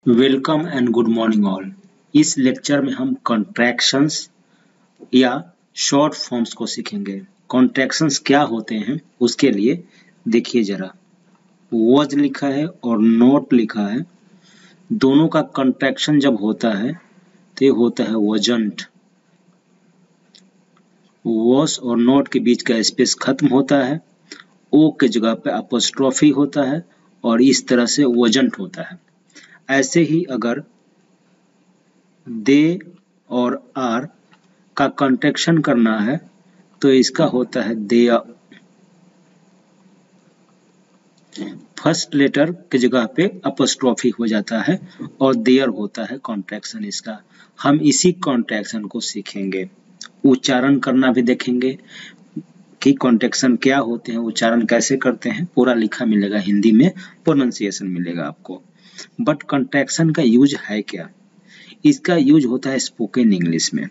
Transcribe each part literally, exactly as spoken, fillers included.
Welcome and good morning all. इस lecture में हम कॉन्ट्रैक्शंस या शॉर्ट फॉर्म्स को सीखेंगे। कॉन्ट्रैक्शंस क्या होते हैं उसके लिए देखिए जरा, वॉज लिखा है और नॉट लिखा है। दोनों का कॉन्ट्रैक्शन जब होता है तो ये होता है वॉजंट। वॉज और नॉट के बीच का स्पेस खत्म होता है, ओ के जगह पे अपोस्ट्रोफी होता है और इस तरह से वॉजंट होता है। ऐसे ही अगर दे और आर का कॉन्ट्रैक्शन करना है तो इसका होता है दे। फर्स्ट लेटर की जगह पे अपोस्ट्रोफी हो जाता है और देयर होता है कॉन्ट्रैक्शन इसका। हम इसी कॉन्ट्रैक्शन को सीखेंगे, उच्चारण करना भी देखेंगे कि कॉन्ट्रैक्शन क्या होते हैं, उच्चारण कैसे करते हैं, पूरा लिखा मिलेगा हिंदी में, प्रोनाउंसिएशन मिलेगा आपको। बट कॉन्ट्रैक्शन का यूज है क्या? इसका यूज होता है स्पोकन इंग्लिश में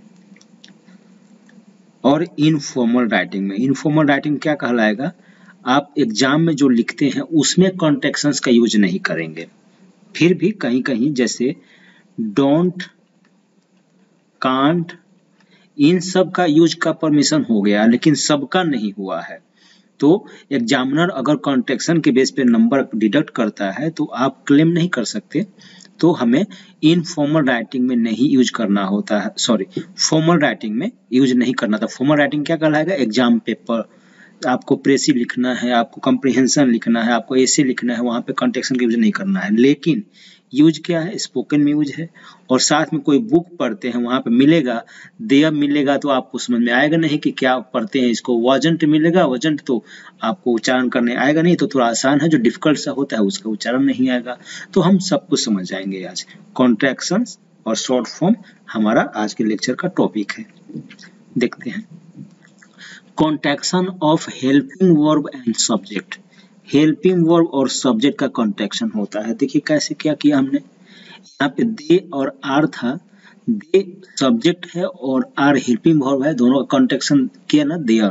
और इनफॉर्मल राइटिंग में। इनफॉर्मल राइटिंग क्या कहलाएगा? आप एग्जाम में जो लिखते हैं उसमें कॉन्ट्रैक्शंस का यूज नहीं करेंगे। फिर भी कहीं कहीं जैसे डोंट, कांट, इन सब का यूज का परमिशन हो गया, लेकिन सबका नहीं हुआ है। तो एग्जामिनर अगर कॉन्ट्रैक्शन के बेस पे नंबर डिडक्ट करता है तो आप क्लेम नहीं कर सकते। तो हमें इनफॉर्मल राइटिंग में नहीं यूज करना होता है, सॉरी फॉर्मल राइटिंग में यूज नहीं करना था। फॉर्मल राइटिंग क्या कहलाएगा? एग्जाम पेपर, आपको प्रेसी लिखना है, आपको कॉम्प्रिहेंशन लिखना है, आपको एसे लिखना है, वहां पे कॉन्ट्रैक्शन का यूज नहीं करना है। लेकिन यूज क्या है? स्पोकन में यूज है। और साथ में कोई बुक पढ़ते हैं वहां पे मिलेगा देयर मिलेगा, तो आपको समझ में आएगा नहीं कि क्या पढ़ते हैं। इसको वॉजंट मिलेगा, वॉजंट तो आपको उच्चारण करने आएगा नहीं, तो थोड़ा आसान है। जो डिफिकल्ट सा होता है उसका उच्चारण नहीं आएगा। तो हम सब कुछ समझ जाएंगे आज। कॉन्ट्रैक्शंस और शॉर्ट फॉर्म हमारा आज के लेक्चर का टॉपिक है। देखते हैं contraction of helping verb and subject. Helping verb और सब्जेक्ट का कॉन्ट्रैक्शन होता है। देखिए कैसे क्या किया हमने। यहाँ पे दे और आर था, दे सब्जेक्ट है और आर हेल्पिंग वर्ब है, दोनों का कॉन्ट्रैक्शन किया ना देयर।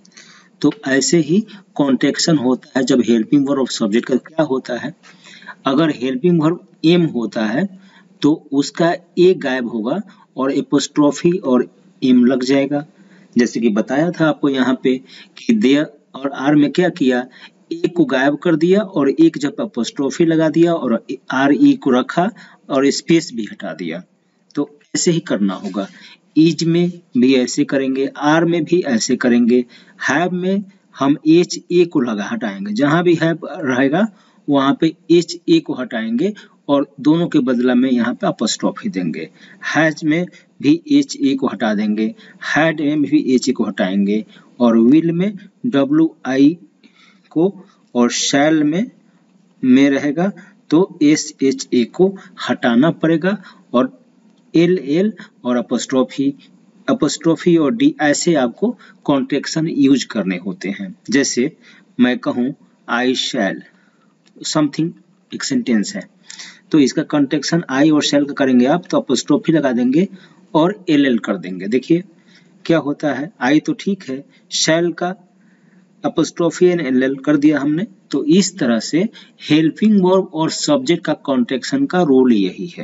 तो ऐसे ही कॉन्ट्रैक्शन होता है जब हेल्पिंग वर्ब और सब्जेक्ट का क्या होता है। अगर हेल्पिंग वर्ब एम होता है तो उसका ए गायब होगा और एपोस्ट्रोफी और एम लग जाएगा। जैसे कि बताया था आपको यहाँ पे कि दे और आर में क्या किया, एक को गायब कर दिया और एक जब अपोस्ट्रोफी लगा दिया और आर ई को रखा और स्पेस भी हटा दिया। तो ऐसे ही करना होगा। इज में भी ऐसे करेंगे, आर में भी ऐसे करेंगे, हैव में हम एच ए को लगा हटाएंगे, जहां भी हैव रहेगा वहां पे एच ए को हटाएंगे और दोनों के बदला में यहाँ पे अपोस्ट्रोफी देंगे। हैज में भी एच ए को हटा देंगे, हैड में भी एच ए को हटाएंगे और विल में डब्ल्यू आई को और शैल में में रहेगा तो एस एच ए को हटाना पड़ेगा और एल एल और अपोस्ट्रोफी अपोस्ट्रोफी और डी ऐसे आपको कॉन्ट्रैक्शन यूज करने होते हैं। जैसे मैं कहूँ आई शैल समथिंग, एक सेंटेंस है तो इसका कॉन्ट्रैक्शन आई और शैल का करेंगे आप तो अपोस्ट्रोफी लगा देंगे और एल एल कर देंगे। देखिए क्या होता है, आई तो ठीक है, शैल का अपोस्ट्रोफी एन एल एल कर दिया हमने। तो इस तरह से हेल्पिंग वर्ब और सब्जेक्ट का कॉन्ट्रैक्शन का रोल यही है।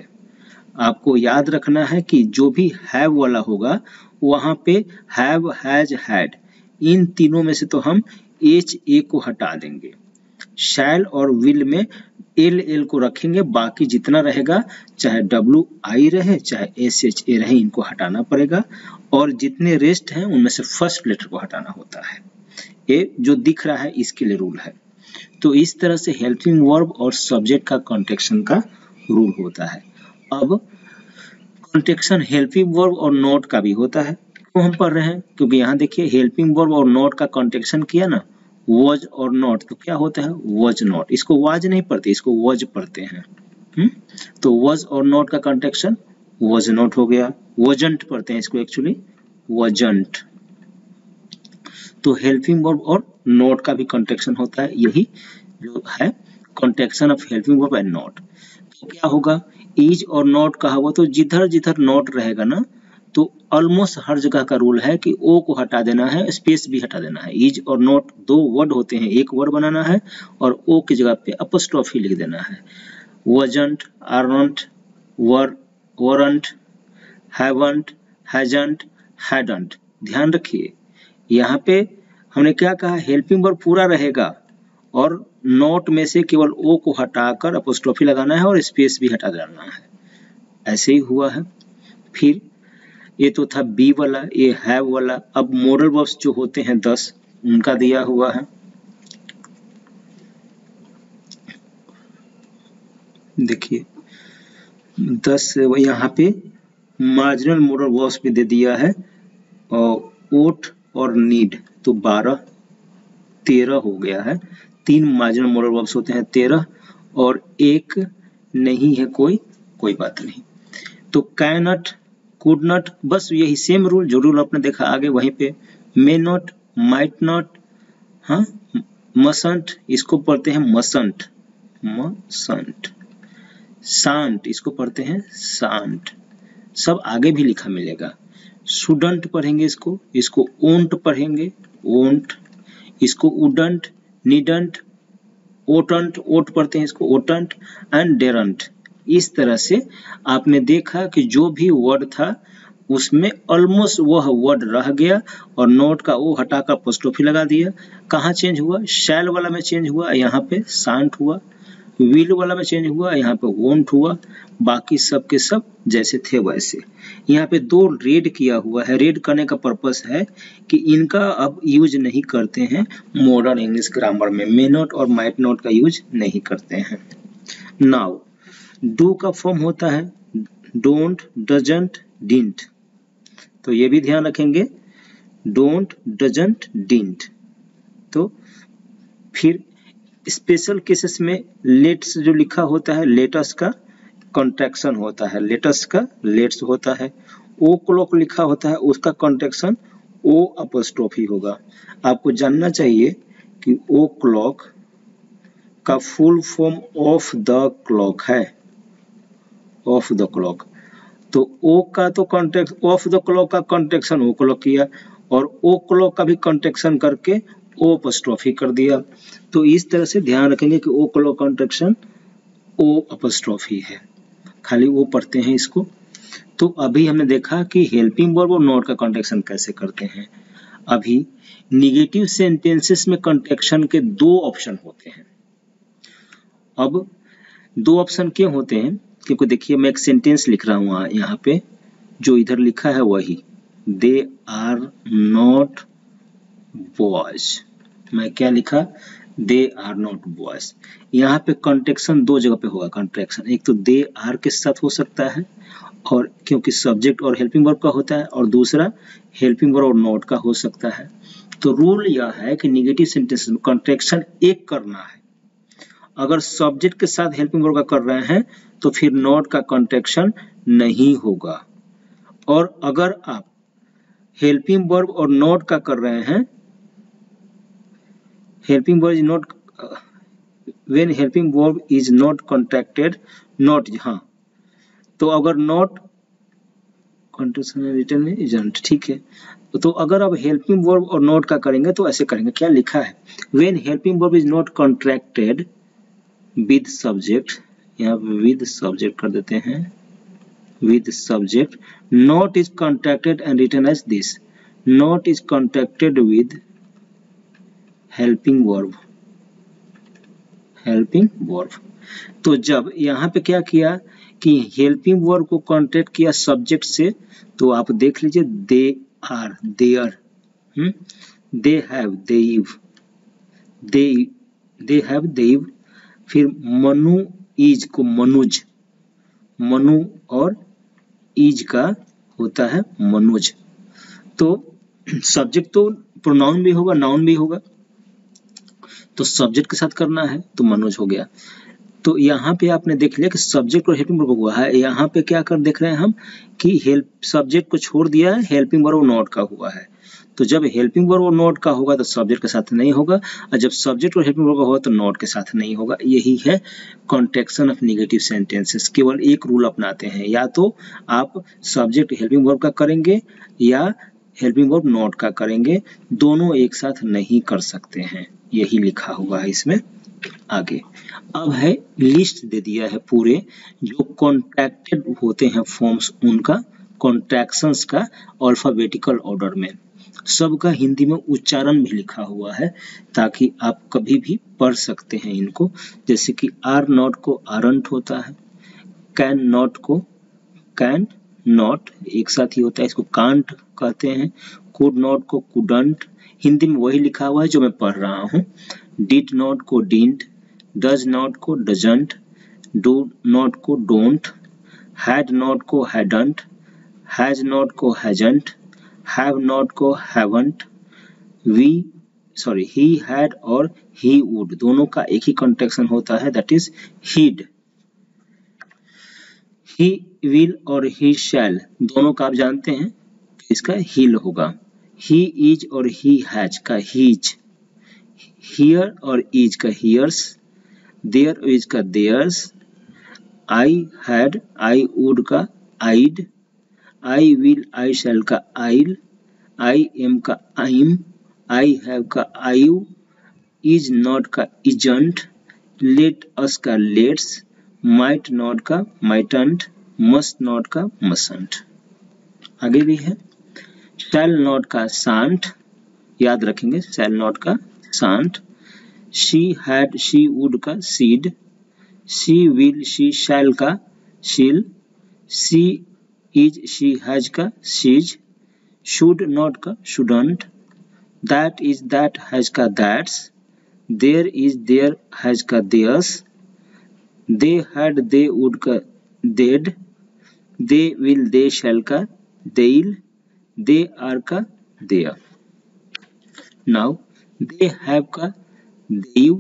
आपको याद रखना है कि जो भी हैव वाला होगा वहां पे हैव, हैज, हैड, इन तीनों में से तो हम एच ए को हटा देंगे। शैल और विल में एल एल को रखेंगे, बाकी जितना रहेगा चाहे डब्ल्यू आई रहे चाहे एस एच ए रहे इनको हटाना पड़ेगा और जितने रेस्ट हैं उनमें से फर्स्ट लेटर को हटाना होता है। ये जो दिख रहा है इसके लिए रूल है। तो इस तरह से हेल्पिंग वर्ब और सब्जेक्ट का कॉन्ट्रैक्शन का रूल होता है। अब कॉन्ट्रैक्शन हेल्पिंग वर्ब और नॉट का भी होता है। क्यों हम पढ़ रहे हैं? क्योंकि यहाँ देखिए हेल्पिंग वर्ब और नॉट का कॉन्ट्रैक्शन किया ना, वॉज और नॉट, तो क्या होता है वॉज नॉट। इसको वाज नहीं पढ़ते, इसको वॉज पढ़ते हैं। हुँ? तो वॉज और नॉट का कॉन्ट्रैक्शन वॉज नॉट हो गया। वॉजंट पढ़ते हैं इसको एक्चुअली वॉजंट। तो हेल्पिंग वर्ब और नॉट का भी कॉन्ट्रैक्शन होता है, यही जो है contraction of helping verb and not. तो क्या होगा, इज और नॉट कहा हुआ तो जिधर जिधर नॉट रहेगा ना तो ऑलमोस्ट हर जगह का रूल है कि ओ को हटा देना है, स्पेस भी हटा देना है। इज और नॉट दो वर्ड होते हैं, एक वर्ड बनाना है और ओ की जगह पे अपोस्ट्रोफी लिख देना है। wasn't, aren't, were, weren't, haven't, hasn't, hadn't। ध्यान रखिए यहाँ पे हमने क्या कहा, हेल्पिंग वर्ब पूरा रहेगा और नॉट में से केवल ओ को हटाकर अपोस्ट्रोफी लगाना है और स्पेस भी हटा देना है, ऐसे ही हुआ है। फिर ये तो था बी वाला, ये हैव वाला। अब मोरल वर्ब्स जो होते हैं दस, उनका दिया हुआ है। देखिए दस यहाँ पे मार्जिनल मोरल वर्ब्स भी दे दिया है, और ओट और नीड तो बारह तेरह हो गया है। तीन मार्जिनल मोरल वर्ब्स होते हैं तेरह, और एक नहीं है कोई कोई बात नहीं। तो कैन नॉट, कुड नॉट, बस यही सेम रूल जो रूल आपने देखा आगे वहीं पे। मे नॉट, माइट नॉट, हाँ मसंट, इसको पढ़ते हैं मसंट, मसंट। शांत, इसको पढ़ते हैं शांत। सब आगे भी लिखा मिलेगा। शुडंट पढ़ेंगे इसको, इसको ओंट पढ़ेंगे, ओंट। इसको उडंट, नीडंट, ओटंट, ओट पढ़ते हैं इसको ओटंट, एंड डेरंट। इस तरह से आपने देखा कि जो भी वर्ड था उसमें ऑलमोस्ट वह वर्ड रह गया और नोट का ओ हटाकर अपोस्ट्रोफी लगा दिया। कहाँ चेंज हुआ, शैल वाला में चेंज हुआ, यहाँ पे शांत हुआ। विल वाला में चेंज हुआ, यहाँ पे वोंट हुआ। बाकी सब के सब जैसे थे वैसे। यहाँ पे दो रेड किया हुआ है। रेड करने का पर्पस है कि इनका अब यूज नहीं करते हैं मॉडर्न इंग्लिश ग्रामर में। मे नॉट और माइट नॉट का यूज नहीं करते हैं। नाउ डू का फॉर्म होता है डोंट, डजंट, डिंट। तो ये भी ध्यान रखेंगे, डोंट, डजंट, डिंट। तो फिर स्पेशल केसेस में लेट्स जो लिखा होता है, लेटस का कॉन्ट्रैक्शन होता है, लेटस का लेट्स होता है। ओ क्लॉक लिखा होता है, उसका कॉन्ट्रैक्शन ओ अपोस्ट्रोफी होगा। आपको जानना चाहिए कि ओ क्लॉक का full form of the clock है, ऑफ द क्लॉक। तो ओ का तो कॉन्ट्रैक्ट, ऑफ द क्लॉक का कॉन्ट्रैक्शन ओ क्लॉक किया, और ओ क्लॉक का भी कॉन्ट्रैक्शन करके ओ अपोस्ट्रोफी कर दिया। तो इस तरह से ध्यान रखेंगे कि o'clock contraction O apostrophe है, खाली वो पढ़ते हैं इसको। तो अभी हमने देखा कि हेल्पिंग वर्ब और नॉट का कॉन्ट्रैक्शन कैसे करते हैं। अभी निगेटिव सेंटेंसेस में कॉन्ट्रैक्शन के दो ऑप्शन होते हैं। अब दो ऑप्शन क्यों होते हैं, क्योंकि देखिए मैं एक सेंटेंस लिख रहा हूँ यहाँ पे, जो इधर लिखा है वही, दे आर नॉट बॉयज। मैं क्या लिखा, दे आर नॉट बॉयज। यहाँ पे कॉन्ट्रैक्शन दो जगह पे होगा कॉन्ट्रैक्शन, एक तो दे आर के साथ हो सकता है, और क्योंकि सब्जेक्ट और हेल्पिंग वर्ब का होता है, और दूसरा हेल्पिंग वर्ब और नॉट का हो सकता है। तो रूल यह है कि निगेटिव सेंटेंस में कॉन्ट्रैक्शन एक करना है। अगर सब्जेक्ट के साथ हेल्पिंग वर्ब का कर रहे हैं तो फिर नॉट का कॉन्ट्रैक्शन नहीं होगा। और अगर आप हेल्पिंग वर्ब और नॉट का कर रहे हैं, helping verb is not uh, when helping verb is not contracted, not, हाँ तो अगर not contraction written में isn't, ठीक है। तो अगर आप helping verb और not का करेंगे तो ऐसे करेंगे, क्या लिखा है, when helping verb is not contracted with subject, यहाँ with subject कर देते हैं, with subject, not is contracted and written as this, not is contracted with helping verb, helping verb. तो जब यहाँ पे क्या किया कि हेल्पिंग वर्ब को कॉन्ट्रैक्ट किया सब्जेक्ट से, तो आप देख लीजिए they are, they're, hmm, they have, they've, they they have, they've. फिर मनु इज को मनुज, मनु और इज का होता है मनुज। तो सब्जेक्ट तो प्रोनाउन भी होगा, नाउन भी होगा, तो सब्जेक्ट के साथ करना है तो मनोज हो गया। तो यहाँ पे आपने देख लिया कि सब्जेक्ट और हेल्पिंग वर्ब हुआ है। यहाँ पे क्या कर देख रहे हैं हम कि हेल्प सब्जेक्ट को छोड़ दिया है, हेल्पिंग वर्ब और नॉट का हुआ है। तो जब हेल्पिंग वर्ब और नॉट का होगा तो सब्जेक्ट के साथ नहीं होगा, और जब सब्जेक्ट और हेल्पिंग वर्ब का होगा तो नॉट के साथ नहीं होगा। यही है कॉन्ट्रैक्शन ऑफ नेगेटिव सेंटेंसेस। केवल एक रूल अपनाते हैं, या तो आप सब्जेक्ट हेल्पिंग वर्ब का करेंगे या हेल्पिंग वर्ब नॉट का करेंगे, दोनों एक साथ नहीं कर सकते हैं। यही लिखा हुआ है इसमें आगे अब है लिस्ट दे दिया है पूरे जो कॉन्ट्रैक्टेड होते हैं फॉर्म्स उनका कॉन्ट्रैक्शंस का अल्फाबेटिकल ऑर्डर में। सबका हिंदी में उच्चारण भी लिखा हुआ है ताकि आप कभी भी पढ़ सकते हैं इनको। जैसे कि आर नॉट को आरंट होता है, कैन नॉट को कैन नॉट एक साथ ही होता है, इसको कांट कहते हैं, कुड नॉट को कुडंट, हिंदी में वही लिखा हुआ है जो मैं पढ़ रहा हूँ। डिड नॉट को डिडंट, डज नॉट को डजंट, डू नॉट को डोंट, हैड नॉट को हैडंट, हैज नॉट को हैजंट, हैव नॉट को haven't, we sorry he had और ही वुड दोनों का एक ही कॉन्ट्रैक्शन होता है, that is he'd. He will और ही शैल दोनों का आप जानते हैं तो इसका हील होगा। ही इज और ही हैज का हीज, हियर और इज का हियर्स, देयर इज का there's, I had I would का आइड, आई विल आई शैल का आइल, आई एम का आइम, आई हैव का आयु, इज नॉट का इजंट, लेट अस का लेट्स, माइट नॉट का माइटंट, मस्ट नॉट का मसंट। आगे भी है शैल नॉट का शांट, याद रखेंगे शैल नॉट का shan't, she had she would का she'd, she will she shall का she'll, she is she has का शीज, शुड नॉट का shouldn't, that is that has का that's, there is there has का there's, they had they would का they'd, they will they shall का they'll, they are का they're. Now they have का they've,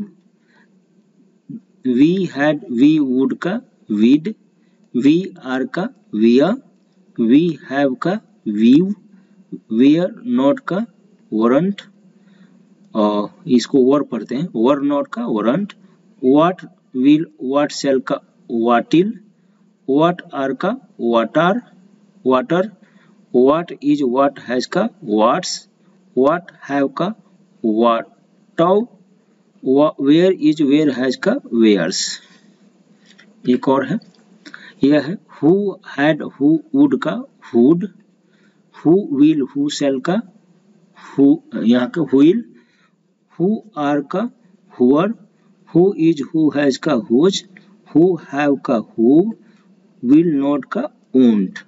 we had we would का we'd, we are का we're, we have का we've, were not का weren't, और इसको वर पढ़ते हैं, वर नॉट का weren't, what will what shall का वाटिल, व्हाट आर का what're what're, what is what has का व्हाट्स, व्हाट हैव का what've, where is where has का वेयर्स। एक और है, यह है हु हैड हु वुड का who'd, who will who shall का हु, यहाँ का हुइल, हु आर का हुअर, हु इज हु हैज का हुज, हु हैव का हु, विल नॉट का वोंट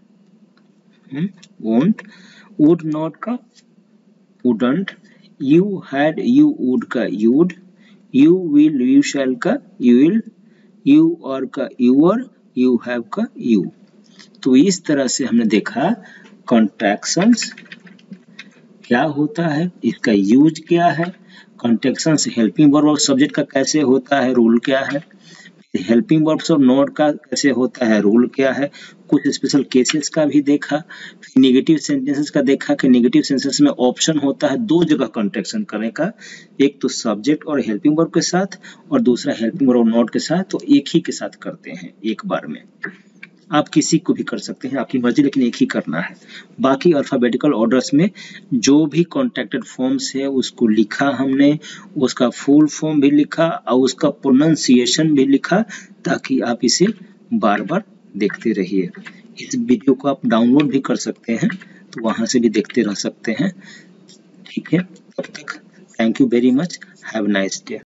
वोंट, वुड नॉट का wouldn't, you had you would का you'd, you will you shall का यू विल, यू आर का you're, you have का you. तो इस तरह से हमने देखा कॉन्ट्रैक्शंस क्या होता है, इसका यूज क्या है, कॉन्ट्रैक्शंस हेल्पिंग वर्ब और सब्जेक्ट का कैसे होता है, रूल क्या है, हेल्पिंग वर्ब्स और नॉट का कैसे होता है, रूल क्या है, कुछ स्पेशल केसेस का भी देखा, फिर नेगेटिव सेंटेंसेस का देखा कि नेगेटिव सेंटेंस में ऑप्शन होता है दो जगह कॉन्ट्रैक्शन करने का, एक तो सब्जेक्ट और हेल्पिंग वर्ब के साथ और दूसरा हेल्पिंग वर्ब और नॉट के साथ, तो एक ही के साथ करते हैं एक बार में। आप किसी को भी कर सकते हैं, आपकी मर्जी, लेकिन एक ही करना है। बाकी अल्फाबेटिकल ऑर्डर्स में जो भी कॉन्ट्रैक्टेड फॉर्म्स है उसको लिखा हमने, उसका फुल फॉर्म भी लिखा और उसका प्रोनाउंसिएशन भी लिखा, ताकि आप इसे बार बार देखते रहिए। इस वीडियो को आप डाउनलोड भी कर सकते हैं, तो वहां से भी देखते रह सकते हैं। ठीक है, तब तक thank you very much, have nice day.